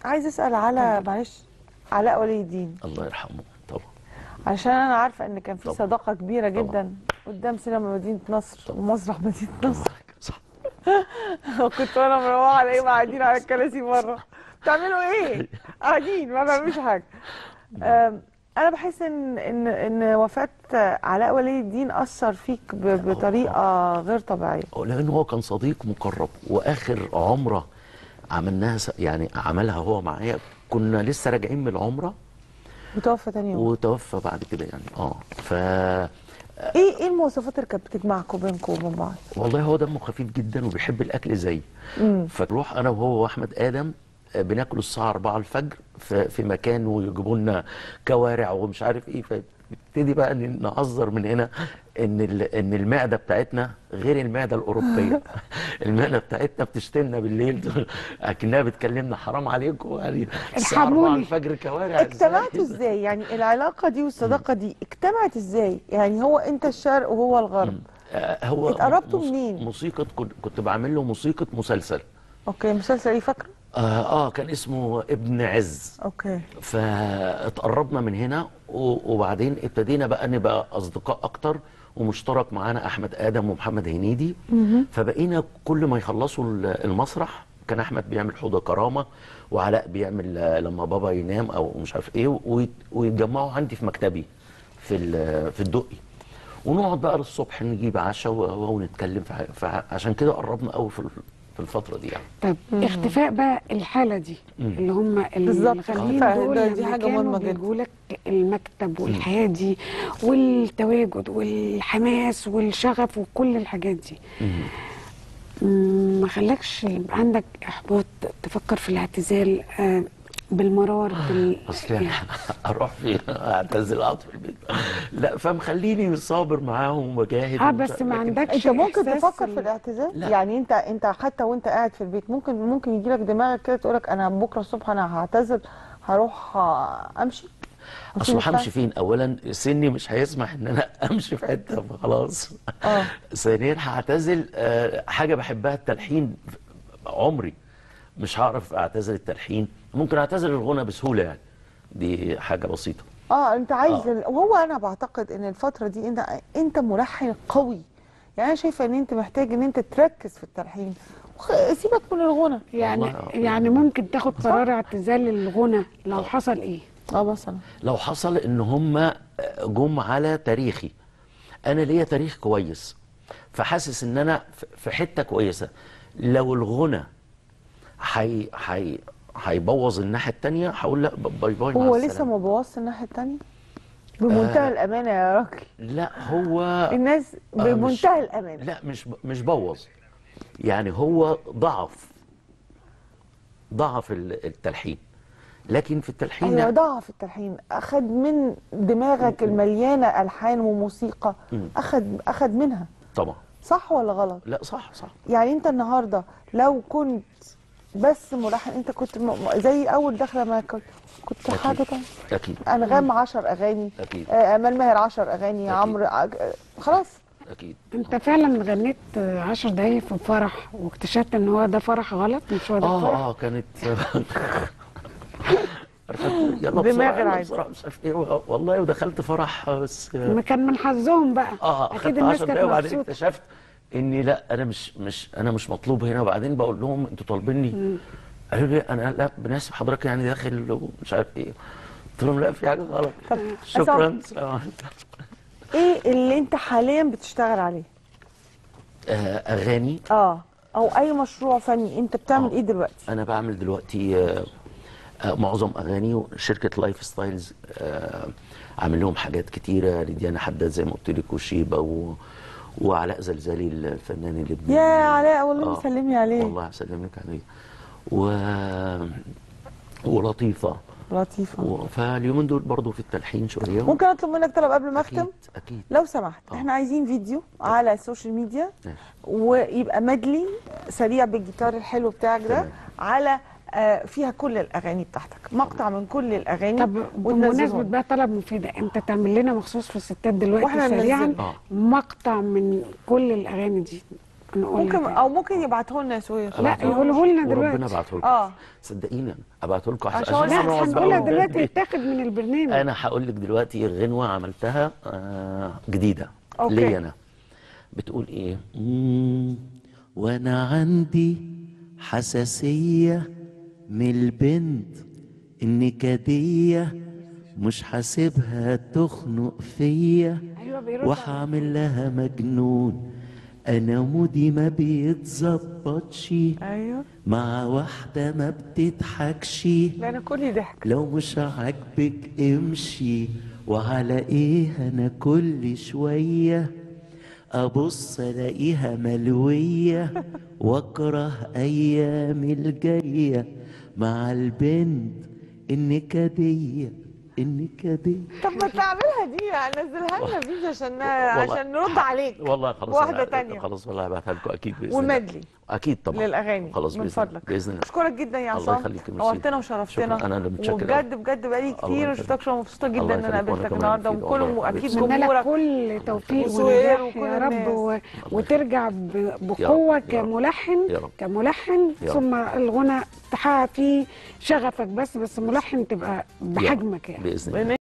عايز اسال على معلش علاء ولي الدين، الله يرحمه طبعا. عشان انا عارفه ان كان في طبعا. صداقه كبيره طبعا. جدا قدام سينما مدينه نصر طبعا. ومسرح مدينه طبعا. نصر. صح. كنت وانا مروحه الاقيهم قاعدين على الكراسي بره. بتعملوا ايه؟ قاعدين ما بيعملوش حاجه. انا بحس ان وفاه علاء ولي الدين اثر فيك بطريقه غير طبيعيه. لان هو كان صديق مقرب، واخر عمره عملناها يعني عملها هو معايا، كنا لسه راجعين من العمره وتوفى تاني يوم. وتوفى بعد كده يعني. ايه المواصفات اللي كانت بتجمعكم بينكم وبين بعض؟ والله هو دمه خفيف جدا وبيحب الاكل زيي. فنروح انا وهو واحمد ادم بناكل الساعه 4 الفجر في مكان، ويجيبوا لنا كوارع ومش عارف ايه. فنبتدي بقى نهزر من هنا ان المعده بتاعتنا غير المعده الاوروبيه. المعده بتاعتنا بتشتمنا بالليل اكنها بتكلمنا حرام عليكم يعني الساعه 4 الفجر كوارع. اجتمعتوا ازاي؟ يعني العلاقه دي والصداقه دي اجتمعت ازاي؟ يعني هو انت الشرق وهو الغرب. هو اتقربتوا منين؟ موسيقى، كنت بعمل له موسيقى مسلسل. اوكي، مسلسل ايه فاكره؟ كان اسمه ابن عز. اوكي. فاتقربنا من هنا وبعدين ابتدينا بقى نبقى اصدقاء اكتر، ومشترك معانا احمد ادم ومحمد هنيدي. فبقينا كل ما يخلصوا المسرح كان احمد بيعمل حوضه كرامه، وعلاء بيعمل لما بابا ينام او مش عارف ايه، ويتجمعوا عندي في مكتبي في الدقي، ونقعد بقى للصبح نجيب عشاء ونتكلم. فعشان كده قربنا قوي في الفتره دي يعني. طب اختفاء بقى الحاله دي اللي هم الغاليين دول دي حاجه مهمه جدا. بيجوا لك المكتب والحياه دي والتواجد والحماس والشغف وكل الحاجات دي، ما خلاكش يبقى عندك احباط تفكر في الاعتزال بالمرار اصل يعني اروح فين اعتزل اقعد في البيت؟ لا، فمخليني صابر معاهم وبجاهد. بس ما عندكش انت ممكن تفكر في الاعتزال؟ لا. يعني انت حتى وانت قاعد في البيت ممكن يجي لك دماغك كده تقول لك انا بكره الصبح انا هعتزل، هروح امشي. اصل همشي فين؟ اولا سني مش هيسمح ان انا امشي في حته، فخلاص. ثانيا هعتزل حاجه بحبها، التلحين. عمري مش هعرف اعتزل التلحين. ممكن اعتزل الغنى بسهوله يعني، دي حاجه بسيطه. انت عايز وهو انا بعتقد ان الفتره دي انت ملحن قوي. يعني انا شايفه ان انت محتاج ان انت تركز في التلحين، سيبك من الغنى. يعني ممكن تاخد قرار اعتزال الغنى لو حصل ايه؟ مثلا لو حصل ان هم جم على تاريخي، انا ليا تاريخ كويس، فحاسس ان انا في حته كويسه. لو الغنى هيبوظ الناحيه الثانيه، هقول لا، باي باي، هو لسه ما بوظش الناحيه الثانيه بمنتهى الامانه يا راجل. لا، هو الناس بمنتهى الامانه. لا، مش بوظ يعني، هو ضعف التلحين. لكن في التلحين ايوه، ضعف التلحين، اخد من دماغك المليانه الحان وموسيقى، اخد منها. طبعا. صح ولا غلط؟ لا، صح. يعني انت النهارده لو كنت بس ملحن، انت كنت زي اول دخله ما كنت حاجه تانية. اكيد. انغام 10 اغاني، اكيد. امال ماهر 10 اغاني، عمرو خلاص. اكيد. انت فعلا غنيت 10 دقايق في فرح واكتشفت ان هو ده فرح غلط، مش هو ده الفرح؟ كانت يلا بسرعه مش عارف ايه والله. ودخلت فرح بس ما كان من حظهم بقى. اكيد الناس كانت وبعدين اكتشفت اني لا، انا مش مطلوب هنا. وبعدين بقول لهم انتوا طالبيني، قالوا لي انا لا بناسب حضرتك يعني داخل ومش عارف ايه. قلت لهم لا، في حاجه غلط. شكرا. ايه اللي انت حاليا بتشتغل عليه؟ اغاني. او اي مشروع فني انت بتعمل ايه دلوقتي؟ انا بعمل دلوقتي معظم اغاني شركه لايف ستايلز. عامل لهم حاجات كتيره لديانا حداد زي ما قلت لك، وشيبه وعلاء زلزالي الفنان اللبناني. يا علاء، والله سلمي عليه. والله هسلم لك عليه. ولطيفه. فاليومين دول برضو في التلحين شويه. ممكن اطلب منك طلب قبل ما اختم؟ اكيد. لو سمحت، احنا عايزين فيديو على السوشيال ميديا، ويبقى مدلي سريع بالجيتار الحلو بتاعك ده، على فيها كل الاغاني بتاعتك، مقطع من كل الاغاني. طب بمناسبه بقى طلب مفيده، انت تعمل لنا مخصوص في الستات دلوقتي واحنا سريعا مقطع من كل الاغاني دي. نقول ممكن لك. او ممكن يبعته لنا يا سوير. لا يقوله لنا وربنا دلوقتي. ابعته لكم. اه صدقيني انا ابعته لكم عشان لا أنا هنقولها دلوقتي يتاخد من البرنامج. انا هقول لك دلوقتي غنوه عملتها جديده أوكي. ليا انا. بتقول ايه؟ وانا عندي حساسيه من البنت النكديه، مش حاسبها تخنق فيا، ايوه بيرد. وهعمل لها مجنون. انا مودي ما بيتظبطش ايوه مع واحده ما بتضحكش. ده انا كلي ضحك. لو مش عاجبك امشي، وعلى ايه انا كل شويه ابص الاقيها ملويه، واكره ايام الجايه مع البنت النكديه. طب ما تعملها دي، نزلها لنا فيديو عشان نرد عليك. والله خلاص واحده تانية خلاص والله هبعتها لكم اكيد باذن الله. وميدلي اكيد طبعا للاغاني خلاص من فضلك. باذن الله. اشكرك جدا يا الله عصام، يخليك يا نورتنا ميرسي. وشرفتنا. شكرا، انا اللي متشكر وبجد بجد بقالي كتير ما يخليك. شفتكش، ومبسوطه الله جدا ان انا يخليك، وأنا قابلتك كمان النهارده، مفيد وكل والله. واكيد اتمنى لك جمهورك كل توفيق وسهير ونجاح وكل يا رب الناس. وترجع بقوه يا رب. كملحن يا رب. كملحن يا رب. ثم الغنى تحقق فيه شغفك، بس ملحن تبقى بحجمك يعني. باذن الله.